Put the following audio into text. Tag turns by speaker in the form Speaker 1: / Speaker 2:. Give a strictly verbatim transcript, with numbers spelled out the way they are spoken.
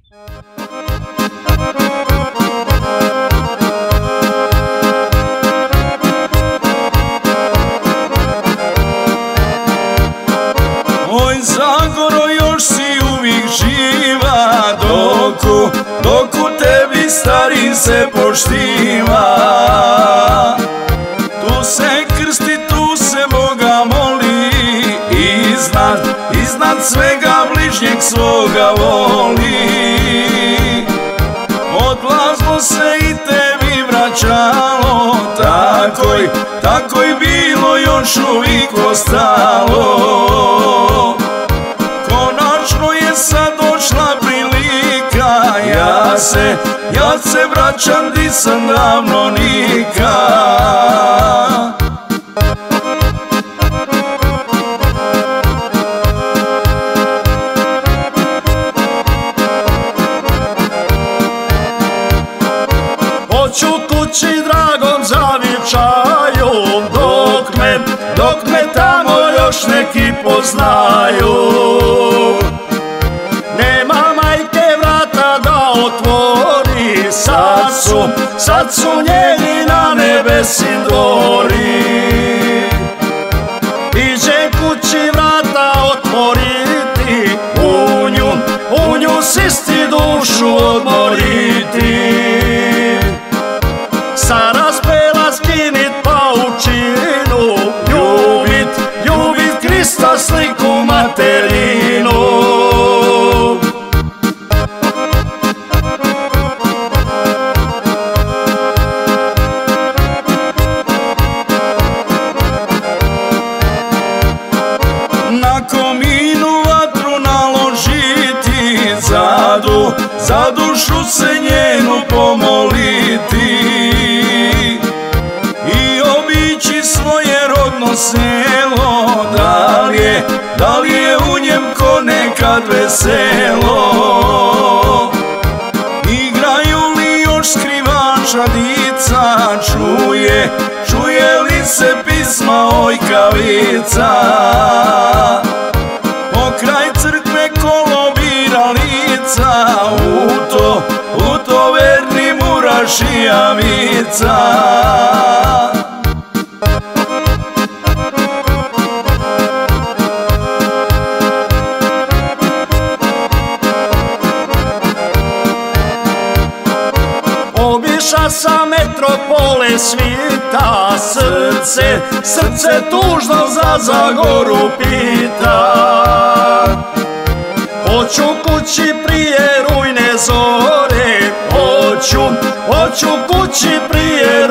Speaker 1: Oj Zagoro, još si uvijek živa, doku, doku tebi stari se poštiva. Tu se krsti, tu se Boga moli, iznad, iznad svega bližnjeg svoga voli. Odlazlo se i tebi vraćalo, takoj, takoj bilo još uvijek ostalo. Konačno je sad došla prilika, ja se, ja se vraćam di sam davno nikad. Hoću kući dragom zavičaju, dok me, dok me tamo još neki poznaju. Nema majke vrata da otvori, sad su, sad su njeni na nebesim dvori. Iđem kući vrata otvoriti, u nju, u nju sisti dušu odmoriti. Sa raspela skinit paučinu, ljubit, ljubit Krista sliku materinu. Na kominu vatru naložiti, zadu, za dušu se njenu pomoliti. I obići svoje rodno selo, da li je, da li je u njem ko nekad veselo. Igraju li još skrivača dica, čuje, čuje li se pisma ojkavica. Pokraj crkve kolobira lica, u to, u to verni murašijavica. Obiša sam metropole svita, srce, srce tužno za Zagoru pita. Hoću kući prije rujne zore, hoću, hoću kući prije